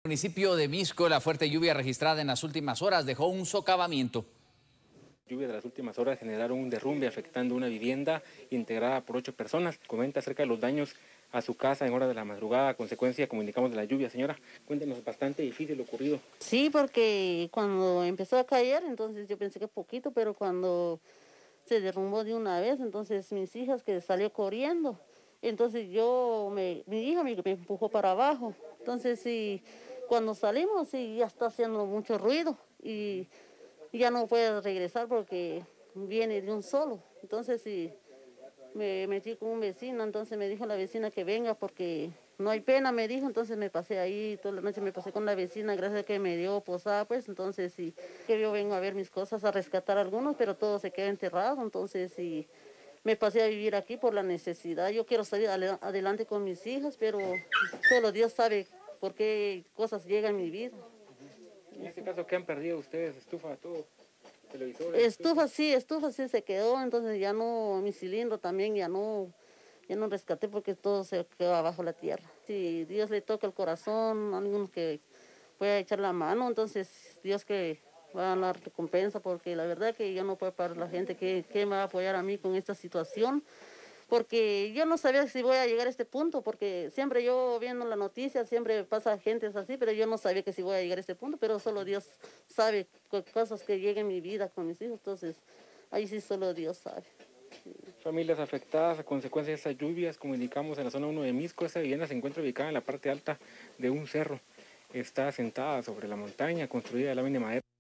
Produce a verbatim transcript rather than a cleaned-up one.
Municipio de Misco, la fuerte lluvia registrada en las últimas horas dejó un socavamiento. Lluvias de las últimas horas generaron un derrumbe afectando una vivienda integrada por ocho personas. Comenta acerca de los daños a su casa en horas de la madrugada a consecuencia, como indicamos, de la lluvia. Señora, cuéntenos, bastante difícil lo ocurrido. Sí, porque cuando empezó a caer, entonces yo pensé que poquito, pero cuando se derrumbó de una vez, entonces mis hijas que salió corriendo, entonces yo, me, mi hija me, me empujó para abajo, entonces sí, cuando salimos sí ya está haciendo mucho ruido y ya no puede regresar porque viene de un solo, entonces sí, me metí con un vecino, entonces me dijo la vecina que venga porque no hay pena, me dijo, entonces me pasé ahí, toda la noche me pasé con la vecina, gracias a que me dio posada, pues, entonces sí, que yo vengo a ver mis cosas, a rescatar algunos, pero todo se queda enterrado, entonces sí, me pasé a vivir aquí por la necesidad, yo quiero salir adelante con mis hijas, pero solo Dios sabe por qué cosas llegan en mi vida. En este caso, ¿qué han perdido ustedes? ¿Estufa, todo? ¿Televisores? Estufa, sí, estufa sí se quedó, entonces ya no, mi cilindro también ya no, ya no rescaté porque todo se quedó abajo la tierra. Si Dios le toca el corazón, algunos que pueda echar la mano, entonces Dios que va a dar recompensa, porque la verdad que yo no puedo parar la gente que, que me va a apoyar a mí con esta situación, porque yo no sabía si voy a llegar a este punto, porque siempre yo viendo la noticia, siempre pasa gente así, pero yo no sabía que si voy a llegar a este punto, pero solo Dios sabe cosas que lleguen en mi vida con mis hijos, entonces ahí sí solo Dios sabe. Familias afectadas a consecuencia de estas lluvias, como indicamos en la zona uno de Misco. Esta vivienda se encuentra ubicada en la parte alta de un cerro. Está asentada sobre la montaña, construida de lámina de madera.